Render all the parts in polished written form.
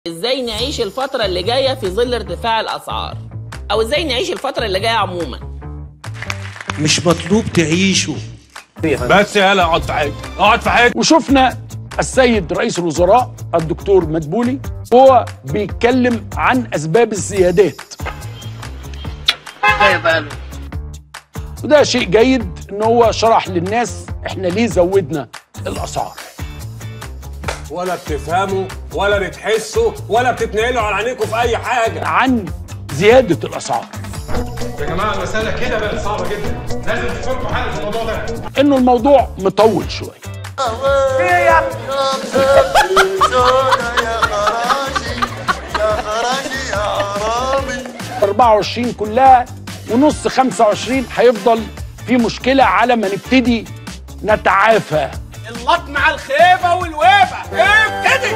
ازاي نعيش الفترة اللي جاية في ظل ارتفاع الأسعار؟ أو ازاي نعيش الفترة اللي جاية عموما؟ مش مطلوب تعيشوا بس يالا اقعد في حاجة اقعد في حاجة. وشفنا السيد رئيس الوزراء الدكتور مدبولي هو بيتكلم عن أسباب الزيادات. وده شيء جيد ان هو شرح للناس احنا ليه زودنا الأسعار. ولا بتفهموا ولا بتحسوا ولا بتتنقلوا على عينيكم في أي حاجة عن زيادة الأسعار. يا جماعة المسألة كده بقت صعبة جدا، لازم تفكروا حل في الموضوع ده. إنه الموضوع مطول شوية. 24 كلها ونص 25 هيفضل في مشكلة على ما نبتدي نتعافى. اللطم على الخيبة والويبة ابتدي.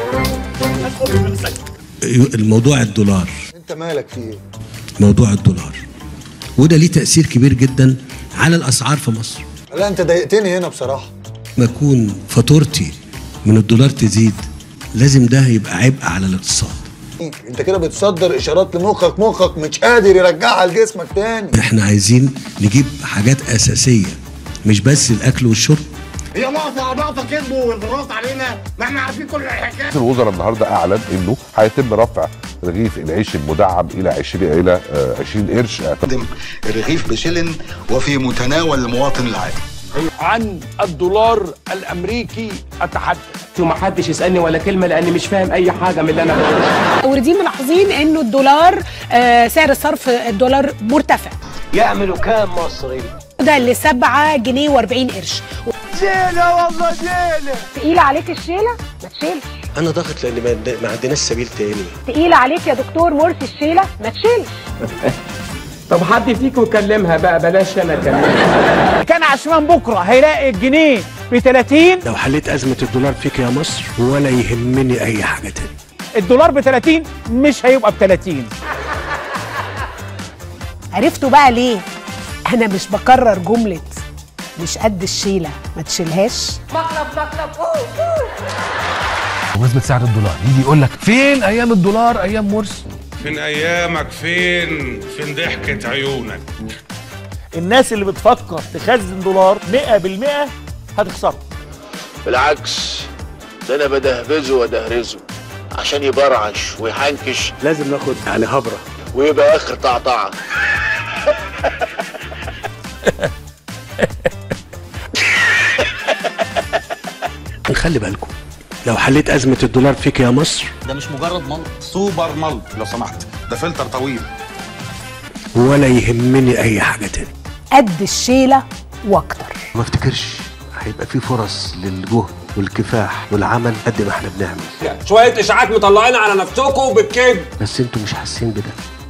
الموضوع الدولار. انت مالك فيه؟ موضوع الدولار وده ليه تأثير كبير جدا على الأسعار في مصر. لا انت ضايقتني هنا بصراحة. ما أكون فاتورتي من الدولار تزيد لازم ده يبقى عبء على الاقتصاد. انت كده بتصدر اشارات لمخك، مخك مش قادر يرجعها لجسمك تاني. احنا عايزين نجيب حاجات أساسية مش بس الأكل والشرب. هي نقطة كذب والضغط علينا، ما احنا عارفين كل الحكاية. رئيس الوزراء النهارده أعلن إنه هيتم رفع رغيف العيش المدعم إلى 20 قرش. قدم الرغيف بشلن وفي متناول المواطن العادي. عن الدولار الأمريكي أتحدث. ومحدش يسألني ولا كلمة لأني مش فاهم أي حاجة من اللي أنا بقوله. موردين ملاحظين إنه الدولار سعر صرف الدولار مرتفع. يعملوا كام مصري؟ ده ل 7 جنيه و40 قرش. جيلة والله جيلة. تقيلة عليك الشيلة؟ ما تشيلش. أنا ضغط لأن ما عندناش سبيل تاني. تقيلة عليك يا دكتور مرسي الشيلة؟ ما تشيلش. طب حد فيكم يكلمها بقى، بلاش أنا أكلمها. كان عشان بكرة هيلاقي الجنيه ب 30. لو حليت أزمة الدولار فيك يا مصر ولا يهمني أي حاجة تاني. الدولار ب 30 مش هيبقى ب 30. عرفتوا بقى ليه؟ أنا مش بكرر جملة مش قد الشيلة ما تشيلهاش. مقلب بمناسبة سعر الدولار يجي يقول لك فين أيام الدولار أيام مرسي؟ فين أيامك فين ضحكة عيونك. الناس اللي بتفكر تخزن دولار 100% هتخسر. بالعكس ده أنا بدهبزه وادهرزه عشان يبرعش ويحنكش. لازم ناخد يعني هبرة ويبقى آخر طعطعة. خلي بالكم لو حليت أزمة الدولار فيك يا مصر. ده مش مجرد ملط، سوبر ملط لو سمحت، ده فلتر طويل. ولا يهمني أي حاجة تاني. قد الشيلة واكتر. ما افتكرش هيبقى في فرص للجهد والكفاح والعمل قد ما احنا بنعمل. شوية إشاعات مطلعين على نفسكم بالكذب. بس انتوا مش حاسين بده.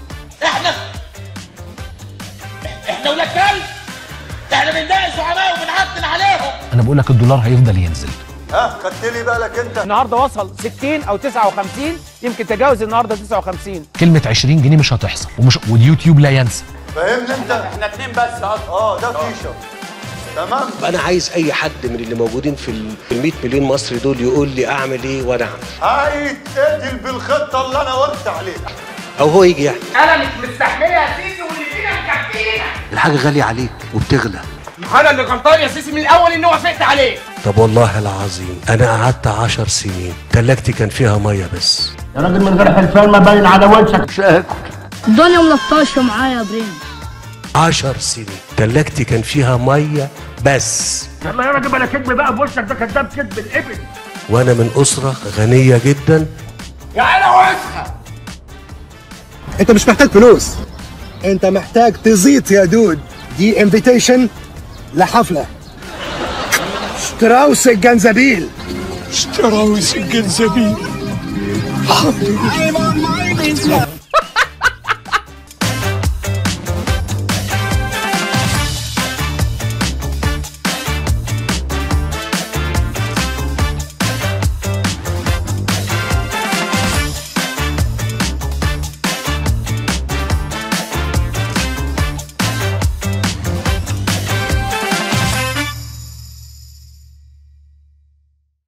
احنا ولاد كلب، احنا بنضايق الزعماء وبنعطل عليهم. أنا بقول لك الدولار هيفضل ينزل. خدت لي بالك انت. النهارده وصل 60 أو 59، يمكن تجاوز النهارده 59. كلمة 20 جنيه مش هتحصل واليوتيوب لا ينسى. فاهمني انت؟ احنا اتنين بس ده فيشه. تمام. انا عايز اي حد من اللي موجودين في ال 100 مليون مصري دول يقول لي اعمل ايه وانا اعمل. هيتقتل بالخطه اللي انا قلت عليها. او هو يجي يعني. انا مش مستحمله يا سيسي واللي فينا مكفينا. الحاجه غاليه عليك وبتغلى. انا اللي غلطان يا سيسي من الاول اني وافقت عليه. طب والله العظيم انا قعدت 10 سنين تلاجتي كان فيها ميه بس. يا راجل من غير حلفان ما باين على وشك. مش هاكل. الدنيا ملطشه معايا يا برنس. 10 سنين تلاجتي كان فيها ميه بس. يلا يا راجل بلا كدب بقى بوشك، ده كداب كدب الابن. وانا من اسره غنيه جدا. يا عيله وسخه. انت مش محتاج فلوس، انت محتاج تزيط يا دود. دي انفيتيشن لحفله شتراوس الجنزبيل. شتراوس الجنزبيل.